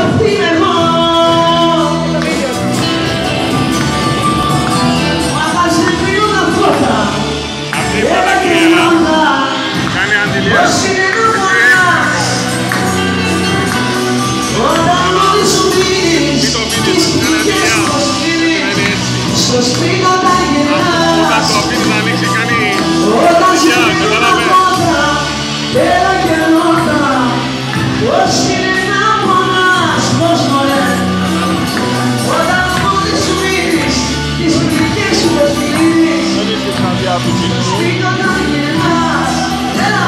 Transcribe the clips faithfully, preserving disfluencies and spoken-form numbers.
αυτή είμαι εγώ. Μαγαζεύουν τα φώτα, έλα και νότα, πώς είναι να πονάς. Όταν όλοι σου μείνεις, τις πληγές σου πως μείνεις, στο σπίτι όταν γυρνάς. Όταν σου μείνουν τα φώτα, έλα και νότα, πώς είναι να πονάς, πώς μωρέ. Όταν όλοι σου μείνεις, τις πληγές σου πως μείνεις, στο σπίτι όταν γυρνάς. Έλα!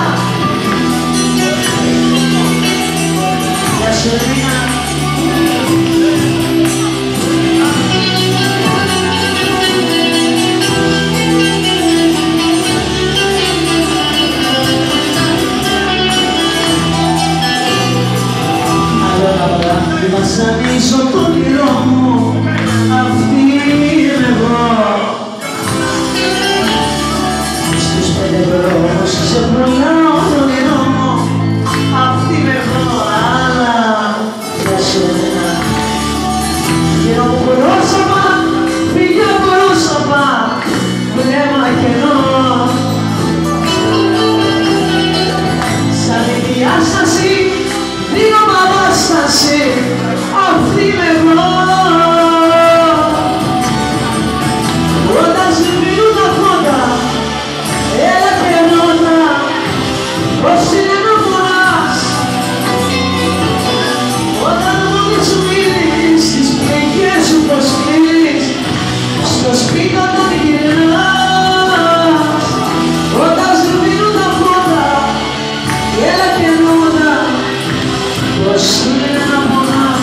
Γεια σου Ελίνα. Βασανίζω το όνειρό μου, αυτή είμαι εγώ. Στους πέντε δρόμους σε προλάω το όνειρό μου, αυτή είμαι εγώ, αλλά για σένα. Γύρω από πρόσωπα, φιλιά πρόσωπα, βλέμμα κενό. Σαν τη διάσταση, λίγο παράσταση, αυτή είμαι εγώ. Όταν σβήνουν τα φώτα, έλα και νότα, πώς είναι να πονάς. Όταν μόνοι σου μείνεις, τις πληγές σου πως κλείνεις, στο σπίτι όταν γυρνάς. Όταν σβήνουν τα φώτα, έλα και νότα, πώς είναι να πονάς.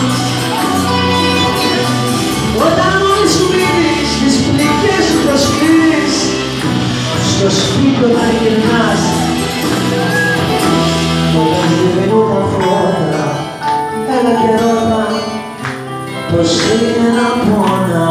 Όταν μόνοι σου μείνεις, τις πληγές σου πως κλείνεις, στο σπίτι όταν γυρνάς. Όταν σβήνουν τα φώτα, έλα και ρώτα, πως είναι να πονάς.